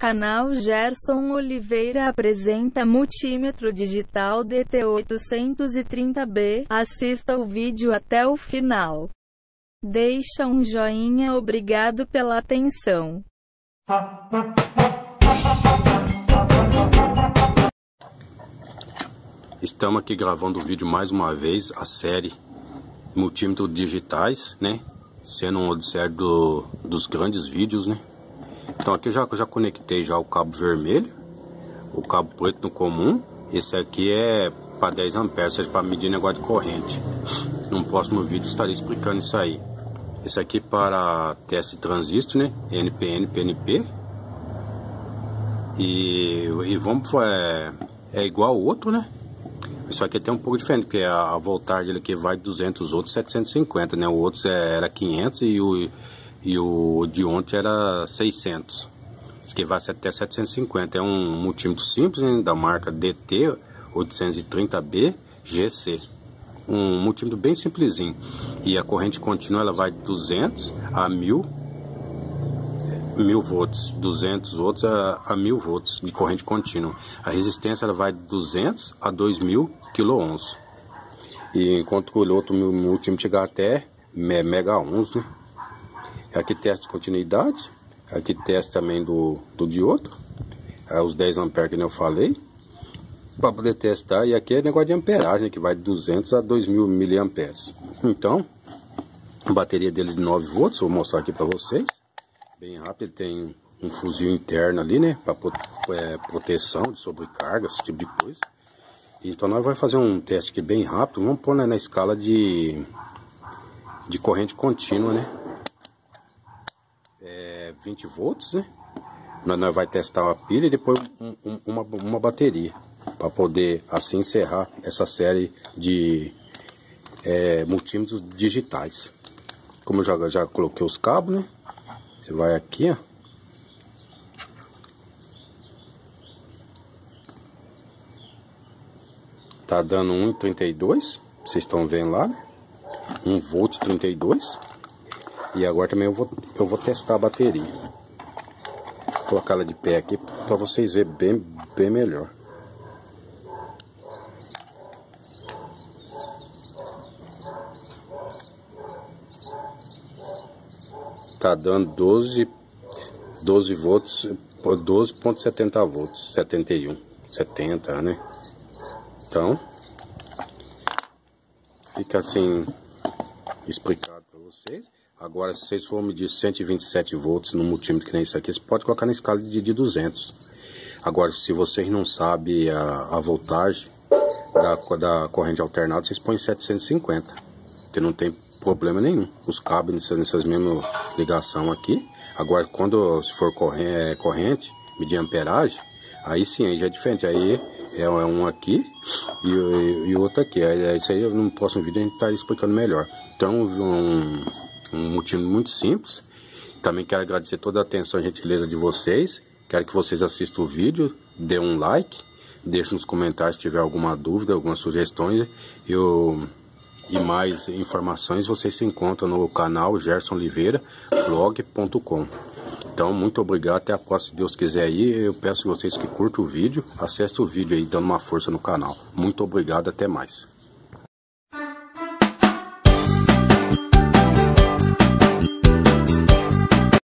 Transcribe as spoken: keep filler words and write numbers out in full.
Canal Gerson Oliveira apresenta multímetro digital D T oitocentos e trinta B. Assista o vídeo até o final. Deixa um joinha. Obrigado pela atenção. Estamos aqui gravando o vídeo mais uma vez, a série multímetros digitais, né? Sendo uma série do, dos grandes vídeos, né? Então aqui eu já, já conectei já o cabo vermelho, o cabo preto no comum. Esse aqui é para dez amperes, ou seja, para medir negócio de corrente. No próximo vídeo estarei explicando isso aí. Esse aqui para teste de transistor, né? N P N, P N P. E, e vamos, é, é igual ao outro, né? Isso aqui tem um pouco diferente, porque a, a voltagem dele aqui vai de duzentos, outros setecentos e cinquenta, né? O outro era quinhentos e o, e o de ontem era seiscentos. Esse aqui vai até setecentos e cinquenta. É um multímetro simples, né? Da marca D T oitocentos e trinta B G C. Um multímetro bem simplesinho. E a corrente contínua ela vai de duzentos a mil, mil volts, duzentos volts a, a mil volts de corrente contínua. A resistência ela vai de duzentos a dois mil quiloohms. E enquanto que o outro multímetro chegar até mega ohms, né? Aqui testa de continuidade, aqui testa também do, do diodo, é os dez amperes que eu falei, para poder testar. E aqui é negócio de amperagem, que vai de duzentos a dois mil miliamperes. Então, a bateria dele de nove volts, vou mostrar aqui para vocês. Bem rápido, ele tem um fuzil interno ali, né? Para é, proteção de sobrecarga, esse tipo de coisa. Então nós vamos fazer um teste aqui bem rápido. Vamos pôr, né, na escala de, de corrente contínua, né? É, vinte volts, né? Nós, nós vamos testar uma pilha e depois um, um, uma, uma bateria. Para poder assim encerrar essa série de é, multímetros digitais. Como eu já, já coloquei os cabos, né? Você vai aqui, ó. Tá dando um vírgula trinta e dois. Vocês estão vendo lá, né? um volt trinta e dois. E agora também eu vou, eu vou testar a bateria. Vou colocar ela de pé aqui para vocês verem bem, bem melhor. Tá dando doze, doze volts, doze vírgula setenta volts, setenta e um, setenta, né? Então, fica assim explicado para vocês. Agora, se vocês forem medir cento e vinte e sete volts no multímetro que nem isso aqui, você pode colocar na escala de, de duzentos. Agora, se vocês não sabem a, a voltagem da, da corrente alternada, vocês põem setecentos e cinquenta, que não tem problema nenhum. Os cabos nessas, nessas mesmas ligação aqui. Agora, quando se for corrente, corrente medir amperagem, aí sim, aí já é diferente. Aí é um aqui e, e, e outro aqui. Aí, isso aí no próximo vídeo a gente está explicando melhor. Então, um, um multímetro muito simples. Também quero agradecer toda a atenção e gentileza de vocês. Quero que vocês assistam o vídeo, dê um like, deixe nos comentários se tiver alguma dúvida, algumas sugestões. Eu... E mais informações vocês se encontram no canal Gerson Oliveira blog ponto com. Então, muito obrigado. Até a próxima, se Deus quiser aí. Eu peço a vocês que curtam o vídeo, acessem o vídeo aí, dando uma força no canal. Muito obrigado, até mais.